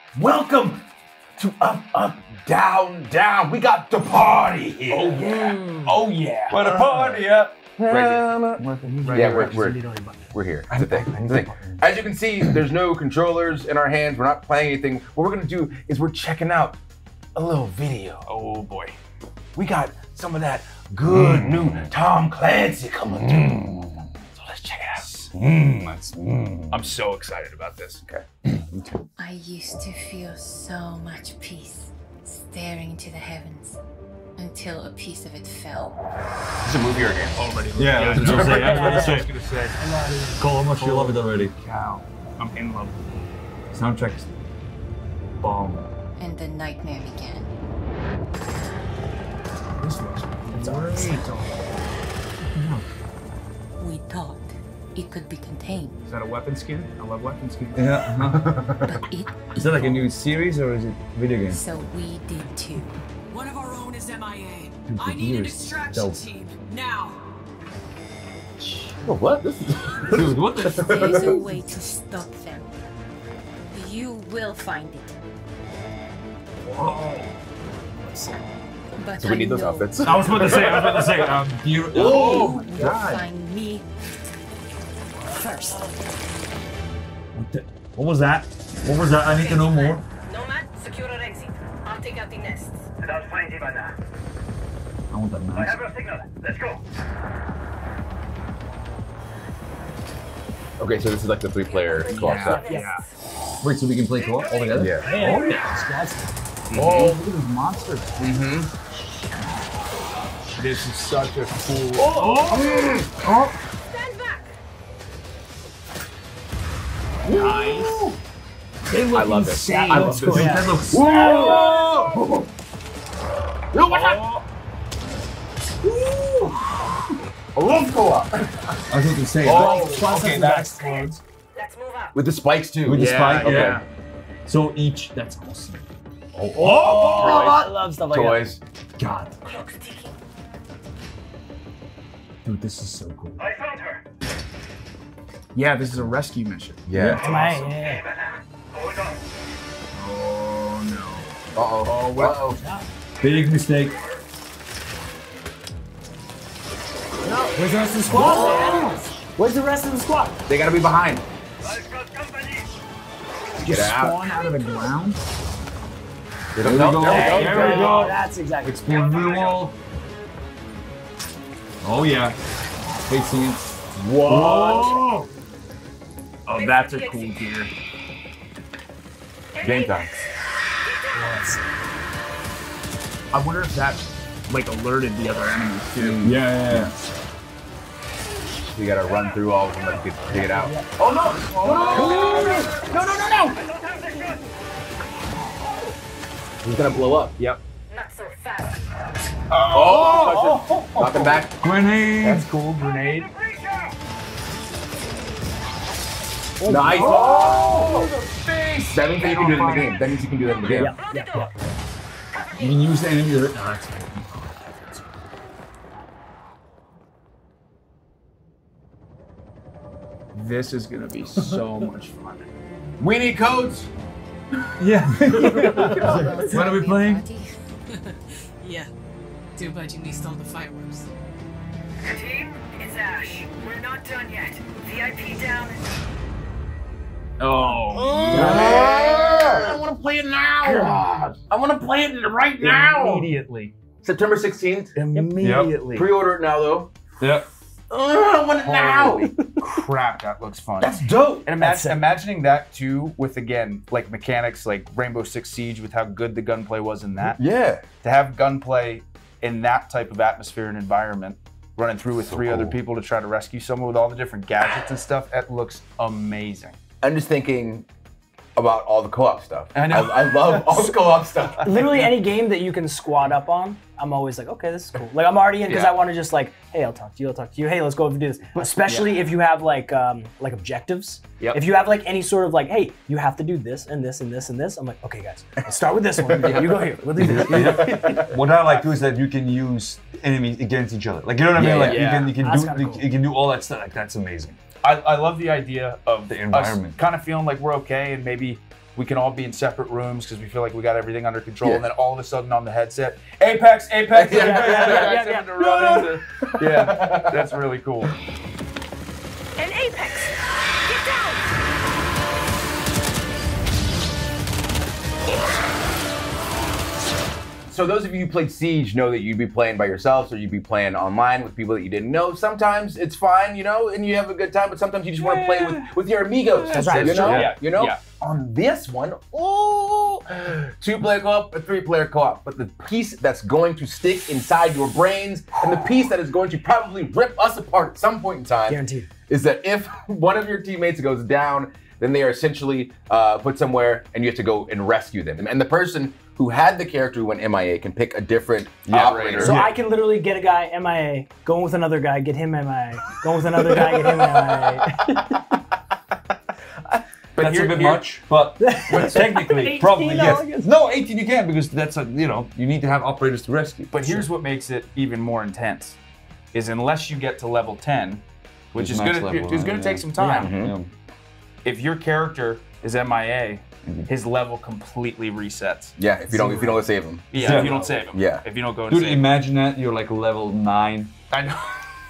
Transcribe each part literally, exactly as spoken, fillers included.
Welcome to Up, Up, Down, Down. We got DaParty here. Oh yeah. Oh yeah. What a party up. Right Right yeah, here. we're, we're, we're here. It's a thing. It's a thing. As you can see, there's no controllers in our hands. We're not playing anything. What we're gonna do is we're checking out a little video. Oh boy. We got some of that good mm. new Tom Clancy coming mm. through. So let's check it out. Mm. Let's, mm. I'm so excited about this. Okay. I used to feel so much peace staring into the heavens until a piece of it fell. Is this a movie or a game? Already. Yeah, I was gonna say. I was about to say. I was gonna say. Cole, how much do you love it already? Cow. I'm in love. Soundtrack's bomb. And the nightmare began. This looks great. We thought it could be contained. Is that a weapon skin? I love weapon skins. Yeah. But it Is that like a new series or is it video game? So we did too. One of our own is M I A. Dude, I need an years. extraction Dope. team now. Oh, what? This is... Dude, what the? There's a way to stop them. You will find it. Whoa. But So we I need those know outfits. I was about to say. I was about to say. Um, you. you Oh will God. find me first. What, the, what was that? What was that? I need to know more. Nomad, secure our exit. I'll take out the nests. Without finding by now. I want that I mask. have your signal. Let's go. Okay, so this is like the three-player co-op stuff. Yeah. Wait, so we can play co-op all together? Yeah. Oh yeah. That's, Mm-hmm. oh, look at these monsters. Mm-hmm. This is such a cool. Oh. Oh. Stand back. Nice. They look I love this. insane. I love this. Cool. That looks. Whoa! Yo, what's up? I love co-op. I was going to say. Oh, but- okay, that explodes. Let's move out. With the spikes too. With the Yeah, spike, yeah. yeah. So each, that's awesome. Oh, Oh, I love stuff like toys. that. God, Clock's ticking. dude, this is so cool. I found her. Yeah, this is a rescue mission. Yeah. Awesome. Hey, Banana. Hold on. Oh no. Uh oh. Oh, Uh what? oh. Big mistake. Where's the rest of the squad? Where's the rest of the squad? They gotta be behind. I've got company. Get out. Spawn out of the ground. There we go. go. There There we go. That's exactly. Explode through the wall. Oh yeah. Facing it. Whoa. Oh, that's a cool gear. Game time. I wonder if that like alerted the other enemies too. Yeah, yeah, yeah. We gotta run through all of them like get take it out. Oh no! Oh, no! No! No! No! No! He's gonna blow up. Yep. Not so fast. Oh! oh, oh. Knock him back. Grenade. That's cool. Grenade. Nice. Oh! That means that you can do it in the game. That means you can do that in the game. Yeah, yeah, yeah. You can use the enemy to. No, that's This is gonna be so much fun. We need codes. Yeah. What What are we playing? Yeah. Too bad you missed all the fireworks. Team, it's Ash. We're not done yet. V I P down and... Oh. I want to play it now. I want to play it right now. Immediately. September sixteenth. Immediately. Pre-order it now though. Yep. Oh, I want it now. Holy crap, that looks fun. That's dope. And imagine, imagining that too with, again, like mechanics like Rainbow Six Siege with how good the gunplay was in that. Yeah. To have gunplay in that type of atmosphere and environment, running through with So three cool. other people to try to rescue someone with all the different gadgets and stuff, that looks amazing. I'm just thinking about all the co-op stuff. I know. I, I love all the co-op stuff. Literally any game that you can squad up on, I'm always like, okay, this is cool. Like I'm already in because Yeah. I want to just like, hey, I'll talk to you, I'll talk to you. Hey, let's go over and do this. Especially if you have like um, like objectives. Yep. If you have like any sort of like, hey, you have to do this and this and this and this. I'm like, okay, guys, let's start with this one. You go here. We'll do this. What I like too is that you can use enemies against each other. Like you know what I mean? Yeah, Like yeah. you can you can That's do kinda you, cool. you can do all that stuff. Like that's amazing. I, I love the idea of The environment. kind of feeling like we're okay and maybe we can all be in separate rooms because we feel like we got everything under control. Yeah. And then all of a sudden on the headset, Apex, Apex, Yeah, Apex, yeah, yeah, Apex, yeah, having to run into- yeah, that's really cool. An Apex! Get down! So those of you who played Siege know that you'd be playing by yourselves or you'd be playing online with people that you didn't know. Sometimes it's fine, you know, and you have a good time, but sometimes you just want to play with, with your amigos. That's right. You know? Yeah. You know? Yeah. On this one, oh, two-player co-op, a three-player co-op. But the piece that's going to stick inside your brains and the piece that is going to probably rip us apart at some point in time Guaranteed. is that if one of your teammates goes down, then they are essentially uh, put somewhere and you have to go and rescue them. And the person who had the character who went M I A can pick a different Yeah, operator. So I can literally get a guy M I A, go with another guy, get him M I A, go with another guy, get him M I A. But That's here- a bit here- much, but, but technically, eighteen, probably I yes. guess. No, eighteen you can because that's a you know you need to have operators to rescue. But here's what makes it even more intense: is unless you get to level ten, which It's is max gonna level, is gonna yeah. take some time. Yeah. If your character is M I A, his level completely resets. Yeah, if you don't if you don't save him. Yeah, Yeah. if you don't save him. Yeah. If you don't go and Dude, save him. imagine that you're like level nine. I know.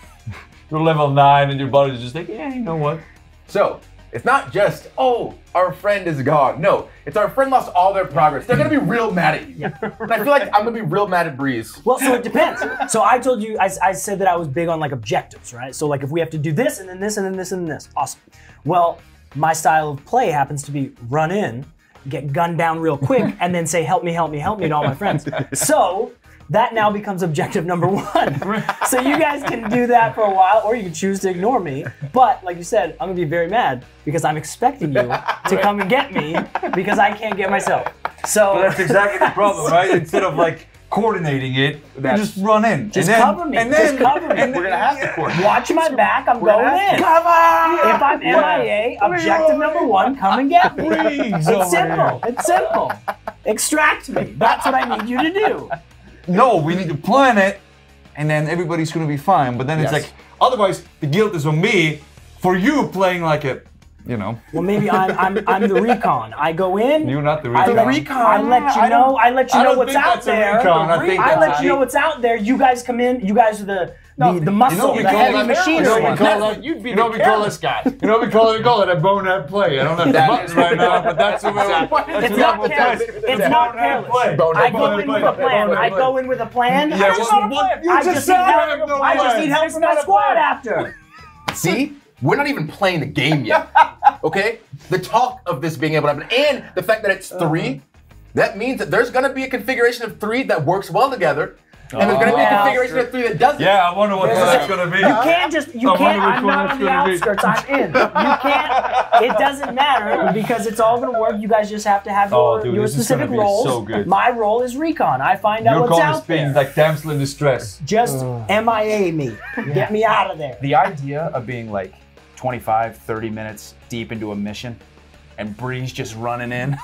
You're level nine, and your body's just like, yeah, you know what? So it's not just, oh, our friend is gone. No, it's our friend lost all their progress. They're gonna be real mad at you. And I feel like I'm gonna be real mad at Breeze. Well, so it depends. So I told you, I, I said that I was big on like objectives, right? So like if we have to do this and then this and then this and then this, awesome. Well, my style of play happens to be run in, get gunned down real quick, and then say help me, help me, help me to all my friends. So that now becomes objective number one. So you guys can do that for a while, or you can choose to ignore me. But like you said, I'm gonna be very mad because I'm expecting you to come and get me because I can't get myself. So Well, that's exactly the problem, right? Instead of like coordinating it, you That's- just run in. just and then, cover me. And then, just cover me. and We're gonna have to coordinate. Watch my back, I'm We're going gonna have in. to- Cover! If I'm M I A, objective number one, come and get me. Please, over It's simple. It's simple. Extract me. That's what I need you to do. No, we need to plan it, and then everybody's gonna be fine. But then it's Yes. like, otherwise, the guilt is on me for you playing like a, you know, Well, maybe I'm I'm I'm the recon. I go in. you're not the I recon. let, recon? I let you I know. don't- I let you I know don't what's think out that's a there. recon, I think I that's let you a- know what's out there. You guys come in. You guys are the the, the muscle, we the call heavy that- machinery. you know, we call That's that- what you'd be you know the we call careless it- guy. You know we call it, we call it a bonehead play. I don't have the That buttons is- right now, but that's the way we, that's It's the not way we careless. play. It's not careless. play. I go in with a plan. I go in with a plan. Yeah, I well, just, what- you I just just said need I help. have no I just plan. need help It's from my not a squad plan. after. See? We're not even playing the game yet. Okay? The talk of this being able to happen and the fact that it's three, that means that there's gonna be a configuration of three that works well together. And there's gonna be a Well, configuration of three that doesn't. Yeah, I wonder what There's that's a- gonna be. You can't just, you I wonder can't, which I'm one not it's on the gonna be. outskirts, I'm in. You can't, it doesn't matter because it's all gonna work. You guys just have to have Oh, your, dude, your this is specific gonna be roles. so good. My role is recon. I find out Your what's call is out being there. like damsel in distress. Just M I A me. Get me out of there. The idea of being like twenty-five, thirty minutes deep into a mission and Breeze just running in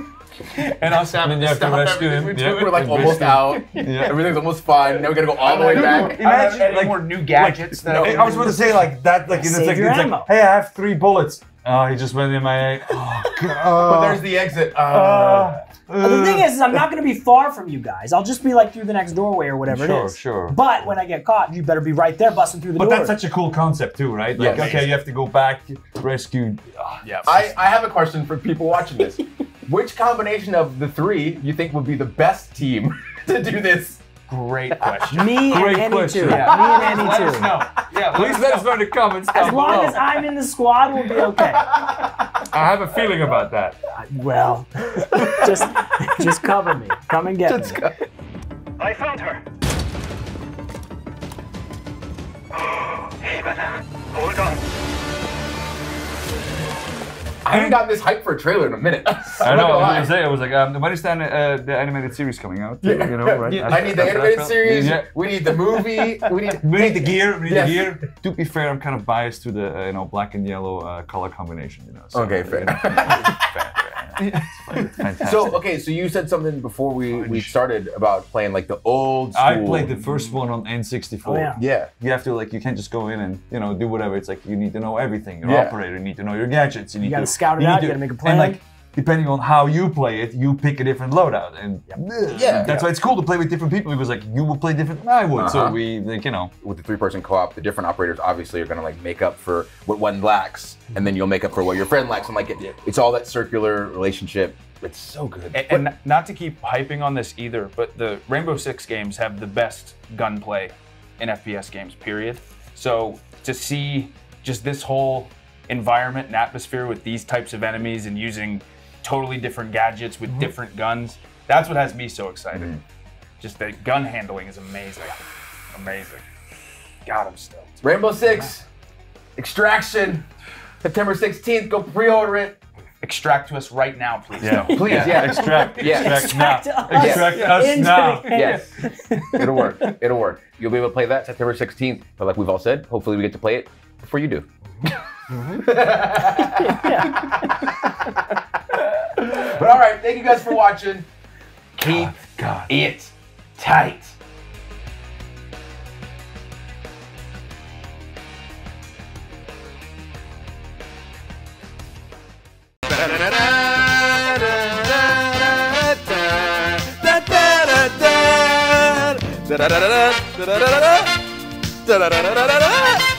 and us having And to you have to stop rescue everything him. we're Yeah. doing. We're like It's almost basically- out. Yeah. Everything's almost fine. Now we gotta go all the way back. Imagine like- any more new gadgets that no, I was about to say like that, like in Save it's your like, it's ammo. like, hey, I have three bullets. Oh, he just went in my A. Oh, But there's the exit. Uh, uh, But the thing is, is, I'm not going to be far from you guys. I'll just be like through the next doorway or whatever Sure, it is. sure. But when I get caught, you better be right there busting through the But door. that's such a cool concept too, right? Like, Yes. okay, you have to go back, rescue. Oh, yeah. I, I have a question for people watching this. Which combination of the three you think would be the best team to do this? Great question. Me Great and any question. two. Yeah. Me and Let any us two. know. Yeah, Please let us know in the comments down As long below. as I'm in the squad, we'll be okay. I have a feeling about that. Well, just just cover me. Come and get me. I found her. Hey, banana. Hold on. I haven't gotten this hype for a trailer in a minute. I know. I was saying, I was like, um, when is the, uh, the animated series coming out? You know, right? I need the After- animated after- series. Yeah. We need the movie. We need. We need the gear. We need Yes. the gear. To be fair, I'm kind of biased to the uh, you know black and yellow uh, color combination. You know. So, Okay, uh, fair. you know, fair, fair, yeah. It's fantastic. So okay, so you said something before we, we started about playing like the old school. I played the first one on N sixty-four. Oh, yeah. Yeah. You have to like you can't just go in and you know do whatever. It's like you need to know everything. Your Yeah. operator, you need to know your gadgets. You need You gotta to scout it need out, to- you gotta make a plan. And like depending on how you play it, you pick a different loadout, and Yeah. that's Yeah. why it's cool to play with different people because like you will play different than I would. So Uh-huh. we like you know. With the three-person co-op, the different operators obviously are gonna like make up for what one lacks, and then you'll make up for what your friend lacks, and like it, it's all that circular relationship. It's so good. And, and not to keep hyping on this either, but the Rainbow Six games have the best gunplay in F P S games, period. So to see just this whole environment and atmosphere with these types of enemies and using totally different gadgets with mm-hmm. different guns, that's what has me so excited. Mm-hmm. Just the gun handling is amazing. Amazing. God, I'm stoked. Rainbow Six, Extraction, September sixteenth, go pre-order it. Extract to us right now, please. Yeah. Please, yeah. yeah. Extract, yeah. extract, Extract now. us Extract us into now. the game. Yes. It'll work. It'll work. You'll be able to play that September sixteenth. But like we've all said, hopefully we get to play it before you do. Mm-hmm. But all right, thank you guys for watching. Keep God. it tight. Da da da da da da da da da da da da da da da